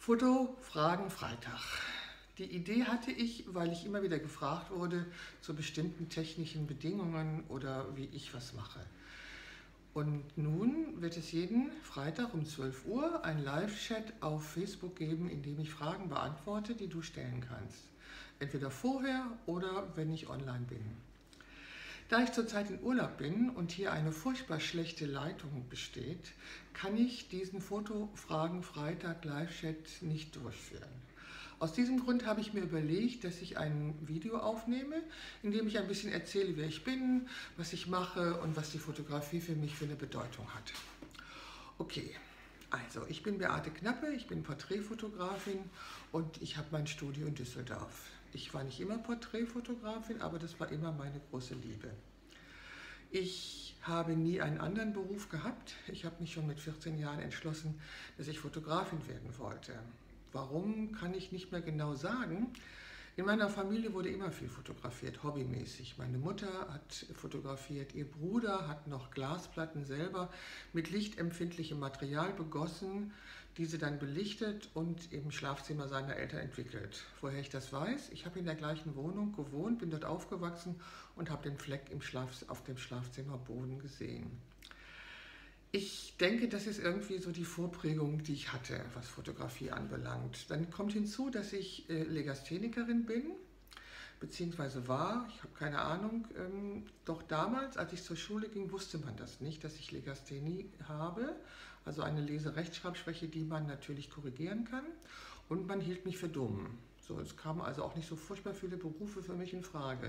Foto, Fragen, Freitag. Die Idee hatte ich, weil ich immer wieder gefragt wurde zu bestimmten technischen Bedingungen oder wie ich was mache. Und nun wird es jeden Freitag um 12 Uhr einen Live-Chat auf Facebook geben, in dem ich Fragen beantworte, die du stellen kannst. Entweder vorher oder wenn ich online bin. Da ich zurzeit in Urlaub bin und hier eine furchtbar schlechte Leitung besteht, kann ich diesen Foto-Fragen-Freitag Live-Chat nicht durchführen. Aus diesem Grund habe ich mir überlegt, dass ich ein Video aufnehme, in dem ich ein bisschen erzähle, wer ich bin, was ich mache und was die Fotografie für mich für eine Bedeutung hat. Okay, also ich bin Beate Knappe, ich bin Porträtfotografin und ich habe mein Studio in Düsseldorf. Ich war nicht immer Porträtfotografin, aber das war immer meine große Liebe. Ich habe nie einen anderen Beruf gehabt. Ich habe mich schon mit 14 Jahren entschlossen, dass ich Fotografin werden wollte. Warum, kann ich nicht mehr genau sagen. In meiner Familie wurde immer viel fotografiert, hobbymäßig. Meine Mutter hat fotografiert, ihr Bruder hat noch Glasplatten selber mit lichtempfindlichem Material begossen, diese dann belichtet und im Schlafzimmer seiner Eltern entwickelt. Woher ich das weiß? Ich habe in der gleichen Wohnung gewohnt, bin dort aufgewachsen und habe den Fleck auf dem Schlafzimmerboden gesehen. Ich denke, das ist irgendwie so die Vorprägung, die ich hatte, was Fotografie anbelangt. Dann kommt hinzu, dass ich Legasthenikerin bin, beziehungsweise war, ich habe keine Ahnung. Doch damals, als ich zur Schule ging, wusste man das nicht, dass ich Legasthenie habe, also eine Lese-Rechtschreibschwäche, die man natürlich korrigieren kann. Und man hielt mich für dumm. So, es kamen also auch nicht so furchtbar viele Berufe für mich in Frage.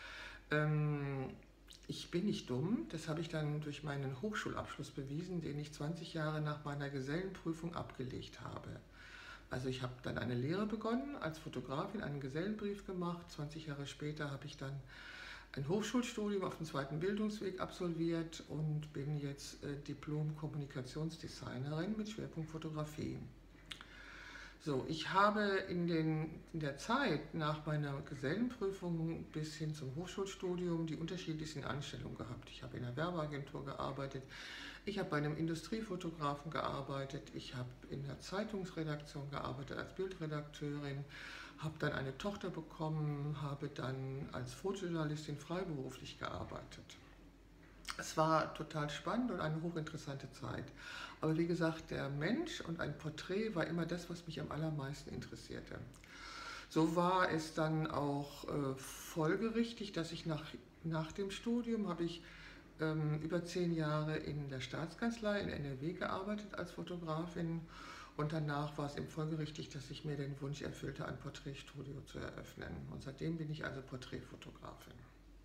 Ich bin nicht dumm, das habe ich dann durch meinen Hochschulabschluss bewiesen, den ich 20 Jahre nach meiner Gesellenprüfung abgelegt habe. Also ich habe dann eine Lehre begonnen als Fotografin, einen Gesellenbrief gemacht. 20 Jahre später habe ich dann ein Hochschulstudium auf dem zweiten Bildungsweg absolviert und bin jetzt Diplom-Kommunikationsdesignerin mit Schwerpunkt Fotografie. So, ich habe in der Zeit nach meiner Gesellenprüfung bis hin zum Hochschulstudium die unterschiedlichsten Anstellungen gehabt. Ich habe in einer Werbeagentur gearbeitet, ich habe bei einem Industriefotografen gearbeitet, ich habe in der Zeitungsredaktion gearbeitet als Bildredakteurin, habe dann eine Tochter bekommen, habe dann als Fotojournalistin freiberuflich gearbeitet. Es war total spannend und eine hochinteressante Zeit. Aber wie gesagt, der Mensch und ein Porträt war immer das, was mich am allermeisten interessierte. So war es dann auch folgerichtig, dass ich nach dem Studium habe ich über 10 Jahre in der Staatskanzlei in NRW gearbeitet als Fotografin. Und danach war es eben folgerichtig, dass ich mir den Wunsch erfüllte, ein Porträtstudio zu eröffnen. Und seitdem bin ich also Porträtfotografin.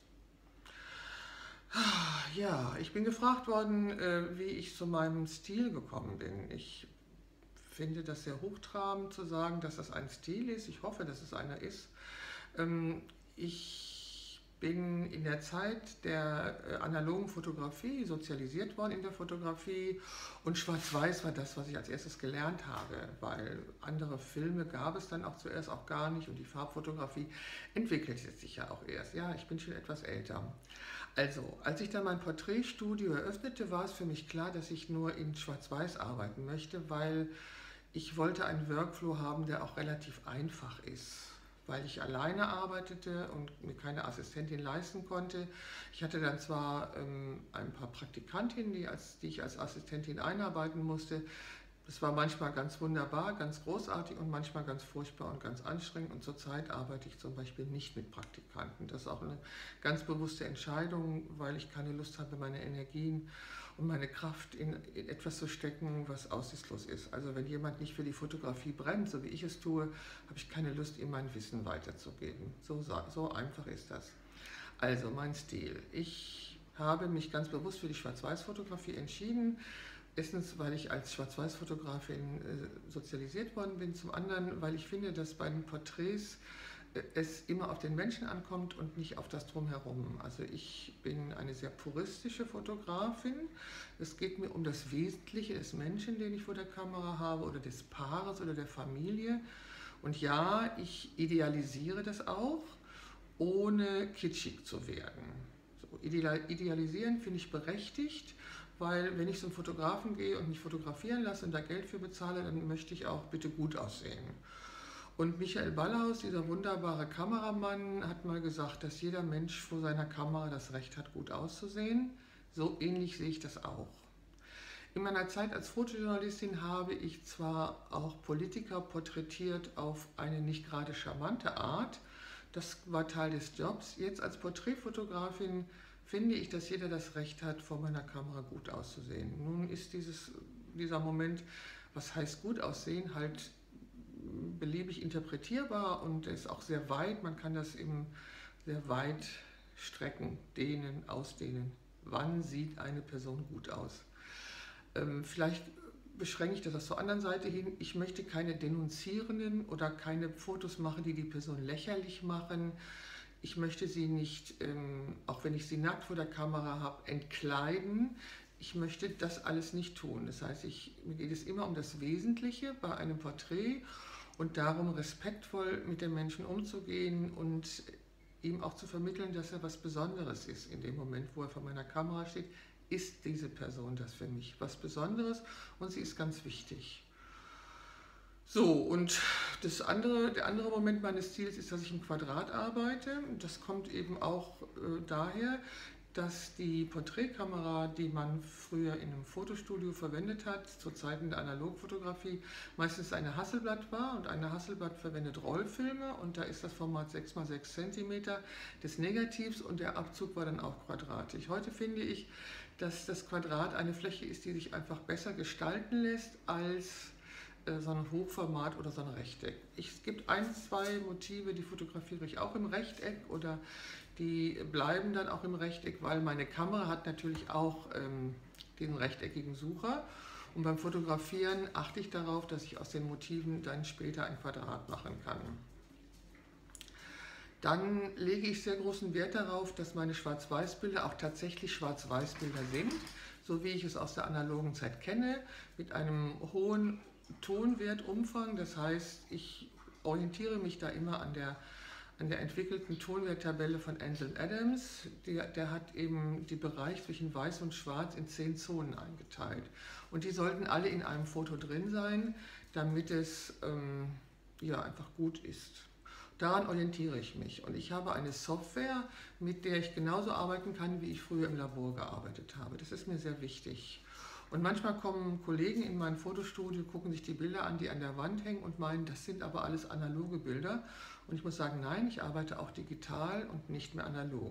Ja, ich bin gefragt worden, wie ich zu meinem Stil gekommen bin. Ich finde das sehr hochtrabend zu sagen, dass das ein Stil ist. Ich hoffe, dass es einer ist. Ich bin in der Zeit der analogen Fotografie sozialisiert worden in der Fotografie und Schwarz-Weiß war das, was ich als erstes gelernt habe, weil andere Filme gab es dann auch zuerst auch gar nicht und die Farbfotografie entwickelte sich ja auch erst. Ja, ich bin schon etwas älter. Also, als ich dann mein Porträtstudio eröffnete, war es für mich klar, dass ich nur in Schwarz-Weiß arbeiten möchte, weil ich wollte einen Workflow haben, der auch relativ einfach ist, weil ich alleine arbeitete und mir keine Assistentin leisten konnte. Ich hatte dann zwar ein paar Praktikantinnen, die ich als Assistentin einarbeiten musste. Das war manchmal ganz wunderbar, ganz großartig und manchmal ganz furchtbar und ganz anstrengend. Und zurzeit arbeite ich zum Beispiel nicht mit Praktikanten. Das ist auch eine ganz bewusste Entscheidung, weil ich keine Lust habe, meine Energien und meine Kraft in etwas zu stecken, was aussichtslos ist. Also wenn jemand nicht für die Fotografie brennt, so wie ich es tue, habe ich keine Lust, ihm mein Wissen weiterzugeben. So einfach ist das. Also mein Stil. Ich habe mich ganz bewusst für die Schwarz-Weiß-Fotografie entschieden. Erstens, weil ich als Schwarz-Weiß-Fotografin sozialisiert worden bin. Zum anderen, weil ich finde, dass bei den Porträts es immer auf den Menschen ankommt und nicht auf das Drumherum. Also ich bin eine sehr puristische Fotografin. Es geht mir um das Wesentliche des Menschen, den ich vor der Kamera habe, oder des Paares oder der Familie. Und ja, ich idealisiere das auch, ohne kitschig zu werden. So, idealisieren finde ich berechtigt, weil wenn ich zum Fotografen gehe und mich fotografieren lasse und da Geld für bezahle, dann möchte ich auch bitte gut aussehen. Und Michael Ballhaus, dieser wunderbare Kameramann, hat mal gesagt, dass jeder Mensch vor seiner Kamera das Recht hat, gut auszusehen. So ähnlich sehe ich das auch. In meiner Zeit als Fotojournalistin habe ich zwar auch Politiker porträtiert auf eine nicht gerade charmante Art, das war Teil des Jobs. Jetzt als Porträtfotografin finde ich, dass jeder das Recht hat, vor meiner Kamera gut auszusehen. Nun ist dieser Moment, was heißt gut aussehen, halt beliebig interpretierbar und ist auch sehr weit. Man kann das eben sehr weit strecken, dehnen, ausdehnen. Wann sieht eine Person gut aus? Vielleicht beschränke ich das zur anderen Seite hin. Ich möchte keine denunzierenden oder keine Fotos machen, die die Person lächerlich machen. Ich möchte sie nicht, auch wenn ich sie nackt vor der Kamera habe, entkleiden. Ich möchte das alles nicht tun. Das heißt, mir geht es immer um das Wesentliche bei einem Porträt und darum, respektvoll mit dem Menschen umzugehen und ihm auch zu vermitteln, dass er was Besonderes ist. In dem Moment, wo er vor meiner Kamera steht, ist diese Person das für mich was Besonderes und sie ist ganz wichtig. So, und der andere Moment meines Ziels ist, dass ich im Quadrat arbeite. Das kommt eben auch daher, dass die Porträtkamera, die man früher in einem Fotostudio verwendet hat, zu Zeiten der Analogfotografie, meistens eine Hasselblad war. Und eine Hasselblad verwendet Rollfilme und da ist das Format 6x6 cm des Negativs und der Abzug war dann auch quadratisch. Heute finde ich, dass das Quadrat eine Fläche ist, die sich einfach besser gestalten lässt als so ein Hochformat oder so ein Rechteck. Es gibt ein, zwei Motive, die fotografiere ich auch im Rechteck oder die bleiben dann auch im Rechteck, weil meine Kamera hat natürlich auch den rechteckigen Sucher. Und beim Fotografieren achte ich darauf, dass ich aus den Motiven dann später ein Quadrat machen kann. Dann lege ich sehr großen Wert darauf, dass meine Schwarz-Weiß-Bilder auch tatsächlich Schwarz-Weiß-Bilder sind, so wie ich es aus der analogen Zeit kenne, mit einem hohen Tonwertumfang. Das heißt, ich orientiere mich da immer an der entwickelten Tonwerttabelle von Ansel Adams. Der hat eben den Bereich zwischen Weiß und Schwarz in 10 Zonen eingeteilt. Und die sollten alle in einem Foto drin sein, damit es ja, einfach gut ist. Daran orientiere ich mich. Und ich habe eine Software, mit der ich genauso arbeiten kann, wie ich früher im Labor gearbeitet habe. Das ist mir sehr wichtig. Und manchmal kommen Kollegen in mein Fotostudio, gucken sich die Bilder an, die an der Wand hängen und meinen, das sind aber alles analoge Bilder. Und ich muss sagen, nein, ich arbeite auch digital und nicht mehr analog.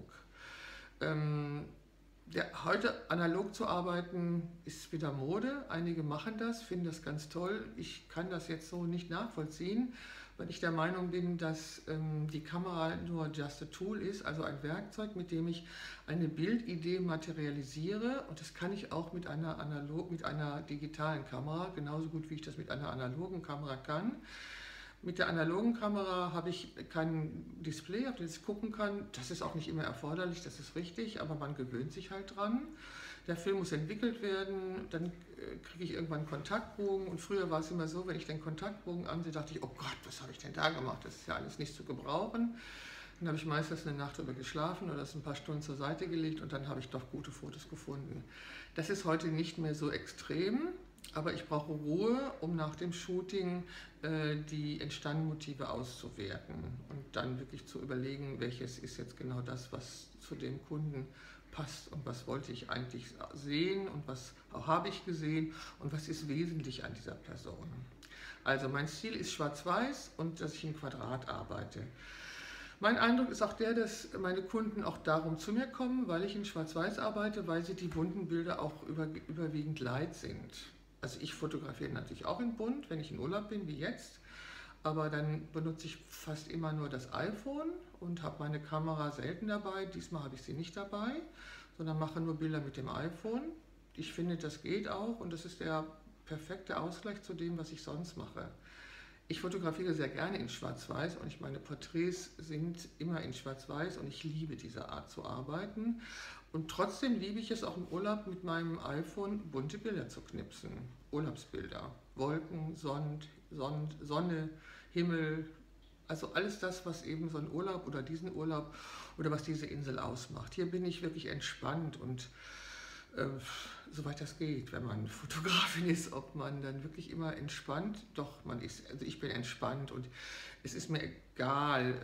Heute analog zu arbeiten ist wieder Mode. Einige machen das, finden das ganz toll. Ich kann das jetzt so nicht nachvollziehen, weil ich der Meinung bin, dass die Kamera nur just a tool ist, also ein Werkzeug, mit dem ich eine Bildidee materialisiere. Und das kann ich auch mit einer digitalen Kamera, genauso gut wie ich das mit einer analogen Kamera kann. Mit der analogen Kamera habe ich kein Display, auf das ich gucken kann. Das ist auch nicht immer erforderlich, das ist richtig, aber man gewöhnt sich halt dran. Der Film muss entwickelt werden, dann kriege ich irgendwann einen Kontaktbogen. Und früher war es immer so, wenn ich den Kontaktbogen ansehe, dachte ich, oh Gott, was habe ich denn da gemacht? Das ist ja alles nicht zu gebrauchen. Dann habe ich meistens eine Nacht drüber geschlafen oder es ein paar Stunden zur Seite gelegt und dann habe ich doch gute Fotos gefunden. Das ist heute nicht mehr so extrem. Aber ich brauche Ruhe, um nach dem Shooting die entstandenen Motive auszuwerten und dann wirklich zu überlegen, welches ist jetzt genau das, was zu dem Kunden passt und was wollte ich eigentlich sehen und was habe ich gesehen und was ist wesentlich an dieser Person. Also mein Ziel ist schwarz-weiß und dass ich im Quadrat arbeite. Mein Eindruck ist auch der, dass meine Kunden auch darum zu mir kommen, weil ich in schwarz-weiß arbeite, weil sie die bunten Bilder auch überwiegend leid sind. Also ich fotografiere natürlich auch in bunt, wenn ich in Urlaub bin, wie jetzt, aber dann benutze ich fast immer nur das iPhone und habe meine Kamera selten dabei. Diesmal habe ich sie nicht dabei, sondern mache nur Bilder mit dem iPhone. Ich finde, das geht auch und das ist der perfekte Ausgleich zu dem, was ich sonst mache. Ich fotografiere sehr gerne in Schwarz-Weiß und meine Porträts sind immer in Schwarz-Weiß und ich liebe diese Art zu arbeiten. Und trotzdem liebe ich es auch im Urlaub mit meinem iPhone bunte Bilder zu knipsen. Urlaubsbilder, Wolken, Sonne, Himmel, also alles das, was eben so ein Urlaub oder diesen Urlaub oder was diese Insel ausmacht. Hier bin ich wirklich entspannt und äh, soweit das geht, wenn man Fotografin ist, ob man dann wirklich immer entspannt, doch, also ich bin entspannt und es ist mir egal,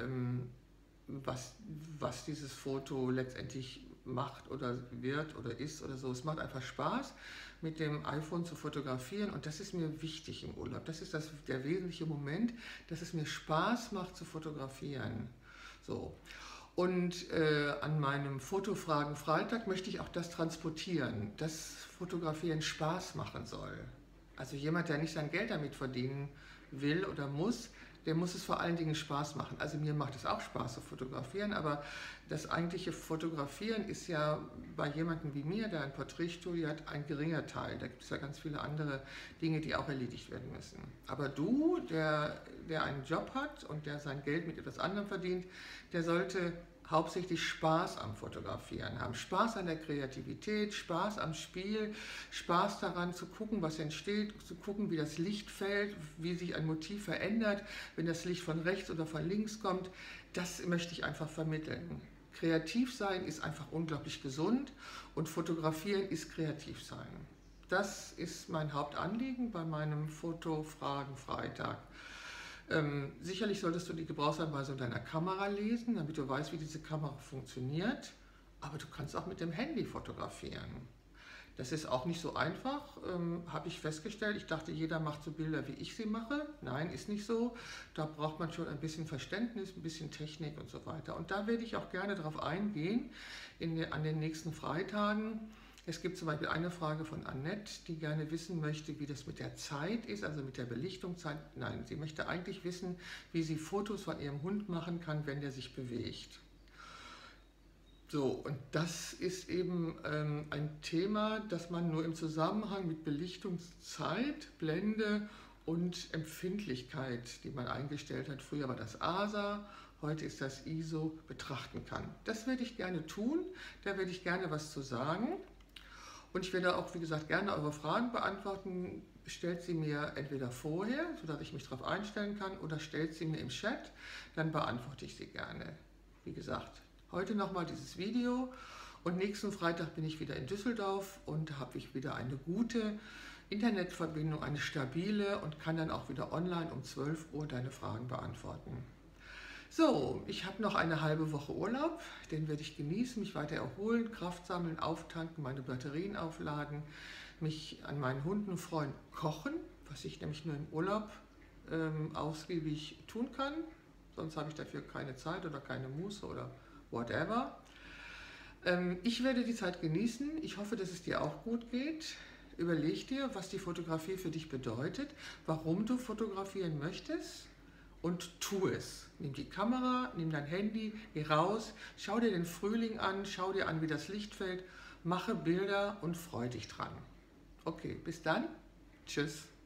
was dieses Foto letztendlich macht oder wird oder ist oder so. Es macht einfach Spaß, mit dem iPhone zu fotografieren und das ist mir wichtig im Urlaub. Das ist der wesentliche Moment, dass es mir Spaß macht zu fotografieren. So. Und an meinem Fotofragen-Freitag möchte ich auch das transportieren, dass Fotografieren Spaß machen soll. Also jemand, der nicht sein Geld damit verdienen will oder muss, der muss es vor allen Dingen Spaß machen. Also mir macht es auch Spaß zu fotografieren, aber das eigentliche Fotografieren ist ja bei jemandem wie mir, der ein Porträtstudio hat, ein geringer Teil. Da gibt es ja ganz viele andere Dinge, die auch erledigt werden müssen. Aber du, der einen Job hat und der sein Geld mit etwas anderem verdient, der sollte hauptsächlich Spaß am Fotografieren haben. Spaß an der Kreativität, Spaß am Spiel, Spaß daran zu gucken, was entsteht, zu gucken, wie das Licht fällt, wie sich ein Motiv verändert, wenn das Licht von rechts oder von links kommt. Das möchte ich einfach vermitteln. Kreativ sein ist einfach unglaublich gesund und fotografieren ist kreativ sein. Das ist mein Hauptanliegen bei meinem Fotofragen-Freitag. Sicherlich solltest du die Gebrauchsanweisung deiner Kamera lesen, damit du weißt, wie diese Kamera funktioniert. Aber du kannst auch mit dem Handy fotografieren. Das ist auch nicht so einfach, habe ich festgestellt. Ich dachte, jeder macht so Bilder, wie ich sie mache. Nein, ist nicht so. Da braucht man schon ein bisschen Verständnis, ein bisschen Technik und so weiter. Und da werde ich auch gerne darauf eingehen an den nächsten Freitagen. Es gibt zum Beispiel eine Frage von Annette, die gerne wissen möchte, wie das mit der Zeit ist, also mit der Belichtungszeit. Nein, sie möchte eigentlich wissen, wie sie Fotos von ihrem Hund machen kann, wenn der sich bewegt. So, und das ist eben ein Thema, das man nur im Zusammenhang mit Belichtungszeit, Blende und Empfindlichkeit, die man eingestellt hat, früher war das ASA, heute ist das ISO, betrachten kann. Das werde ich gerne tun, da werde ich gerne was zu sagen. Und ich werde auch, wie gesagt, gerne eure Fragen beantworten. Stellt sie mir entweder vorher, sodass ich mich darauf einstellen kann, oder stellt sie mir im Chat, dann beantworte ich sie gerne. Wie gesagt, heute nochmal dieses Video und nächsten Freitag bin ich wieder in Düsseldorf und habe ich wieder eine gute Internetverbindung, eine stabile und kann dann auch wieder online um 12 Uhr deine Fragen beantworten. So, ich habe noch eine halbe Woche Urlaub, den werde ich genießen, mich weiter erholen, Kraft sammeln, auftanken, meine Batterien aufladen, mich an meinen Hunden freuen, kochen, was ich nämlich nur im Urlaub ausgiebig tun kann, sonst habe ich dafür keine Zeit oder keine Muße oder whatever. Ich werde die Zeit genießen, ich hoffe, dass es dir auch gut geht. Überleg dir, was die Fotografie für dich bedeutet, warum du fotografieren möchtest. Und tu es. Nimm die Kamera, nimm dein Handy, geh raus, schau dir den Frühling an, schau dir an, wie das Licht fällt, mache Bilder und freu dich dran. Okay, bis dann. Tschüss.